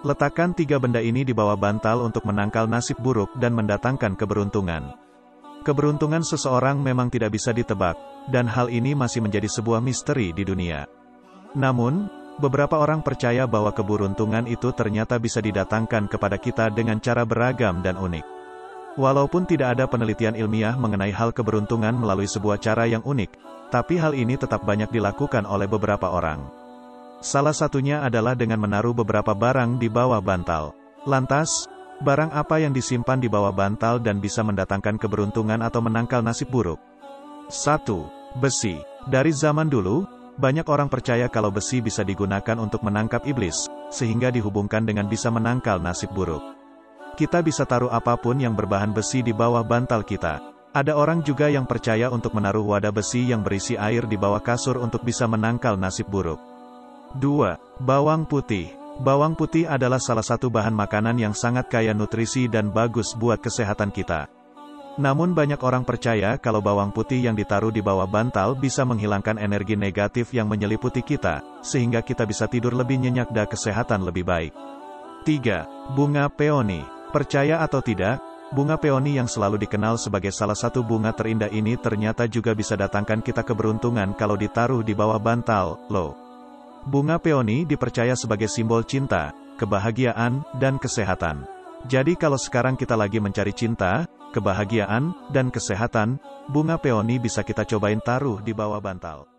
Letakkan 3 benda ini di bawah bantal untuk menangkal nasib buruk dan mendatangkan keberuntungan. Keberuntungan seseorang memang tidak bisa ditebak, dan hal ini masih menjadi sebuah misteri di dunia. Namun, beberapa orang percaya bahwa keberuntungan itu ternyata bisa didatangkan kepada kita dengan cara beragam dan unik. Walaupun tidak ada penelitian ilmiah mengenai hal keberuntungan melalui sebuah cara yang unik, tapi hal ini tetap banyak dilakukan oleh beberapa orang. Salah satunya adalah dengan menaruh beberapa barang di bawah bantal. Lantas, barang apa yang disimpan di bawah bantal dan bisa mendatangkan keberuntungan atau menangkal nasib buruk? 1. Besi. Dari zaman dulu, banyak orang percaya kalau besi bisa digunakan untuk menangkap iblis, sehingga dihubungkan dengan bisa menangkal nasib buruk. Kita bisa taruh apapun yang berbahan besi di bawah bantal kita. Ada orang juga yang percaya untuk menaruh wadah besi yang berisi air di bawah kasur untuk bisa menangkal nasib buruk. 2. Bawang putih. Bawang putih adalah salah satu bahan makanan yang sangat kaya nutrisi dan bagus buat kesehatan kita. Namun banyak orang percaya kalau bawang putih yang ditaruh di bawah bantal bisa menghilangkan energi negatif yang menyeliputi kita, sehingga kita bisa tidur lebih nyenyak dan kesehatan lebih baik. 3. Bunga peoni. Percaya atau tidak, bunga peoni yang selalu dikenal sebagai salah satu bunga terindah ini ternyata juga bisa datangkan kita keberuntungan kalau ditaruh di bawah bantal, loh. Bunga peoni dipercaya sebagai simbol cinta, kebahagiaan, dan kesehatan. Jadi kalau sekarang kita lagi mencari cinta, kebahagiaan, dan kesehatan, bunga peoni bisa kita cobain taruh di bawah bantal.